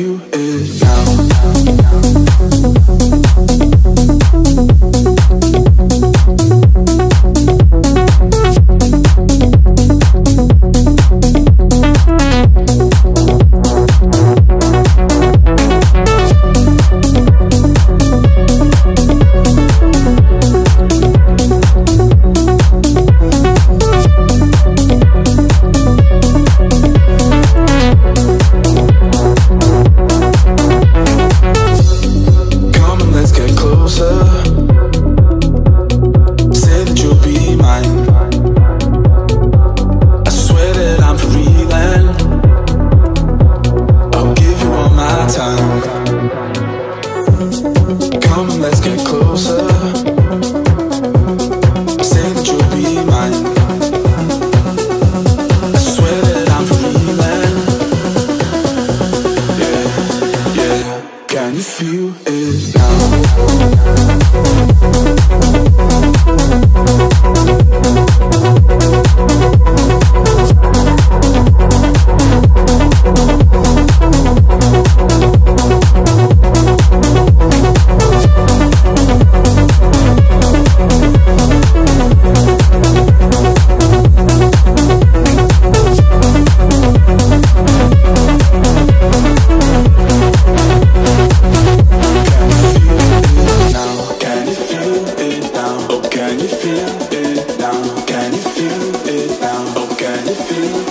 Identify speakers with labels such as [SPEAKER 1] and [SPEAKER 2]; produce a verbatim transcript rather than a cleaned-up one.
[SPEAKER 1] feel it now? Come and let's get closer. Say that you'll be mine. I swear that I'm feeling. Yeah, yeah. Can you feel it now? Can you feel it now? Can you feel it now? Oh, can you feel